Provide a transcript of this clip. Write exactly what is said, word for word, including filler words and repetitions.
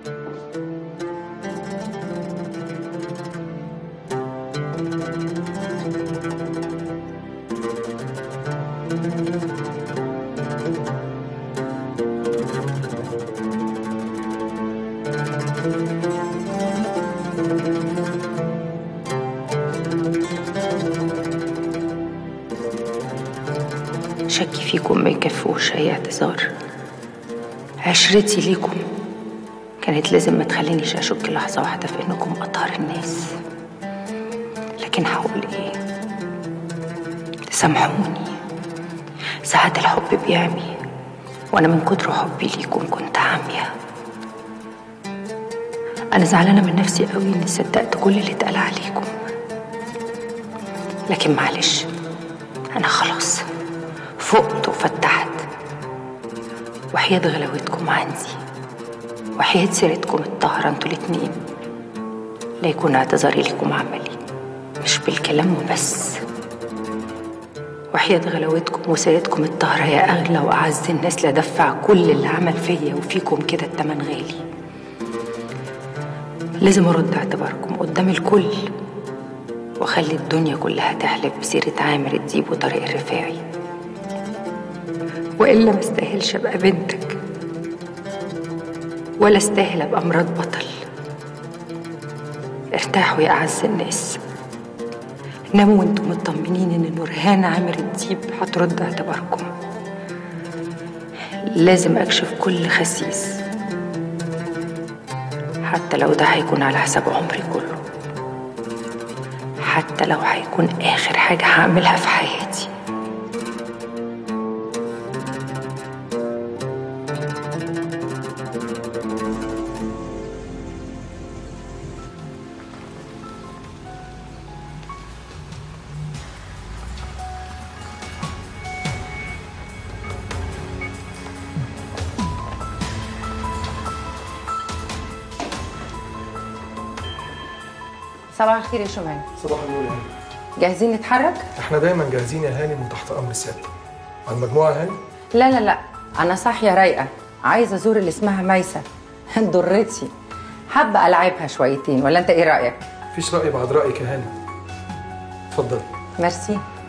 شكي فيكم ما يكفوش أي اعتذار. عشرتي ليكم كانت لازم ما تخلينيش أشك لحظة واحدة في إنكم أطهر الناس، لكن هقول إيه؟ سامحوني، ساعات الحب بيعمي، وأنا من كتر حبي ليكم كنت عامية. أنا زعلانة من نفسي قوي إني صدقت كل اللي اتقال عليكم، لكن معلش أنا خلاص فقت وفتحت. وحياة غلاوتكم عندي وحياة سيرتكم الطاهرة انتوا الاتنين لا يكون اعتذاري لكم عملي مش بالكلام وبس. وحياة غلاوتكم وسيرتكم الطاهرة يا أغلى وأعز الناس لا دفع كل اللي عمل فيا وفيكم كده التمن غالي. لازم أرد اعتباركم قدام الكل وأخلي الدنيا كلها تحلف بسيرة عامر الديب وطارق الرفاعي، وإلا ما استاهلش أبقى بنتك ولا استاهل أبقى مرات بطل. ارتاحوا يا أعز الناس، ناموا وانتم مطمنين إن نورهان عامر الديب هترد اعتباركم. لازم أكشف كل خسيس حتى لو ده هيكون على حساب عمري كله، حتى لو هيكون آخر حاجة هعملها في حياتي. صباح الخير يا شمال. صباح النور يا هاني. جاهزين نتحرك؟ احنا دايما جاهزين يا هاني وتحت امر السيادة. على المجموعة يا هاني؟ لا لا لا، أنا صاحية رايقة، عايزة أزور اللي اسمها ميسة ضرتي، حابة ألعبها شويتين، ولا أنت إيه رأيك؟ مفيش رأي بعد رأيك يا هاني. اتفضلي. ميرسي.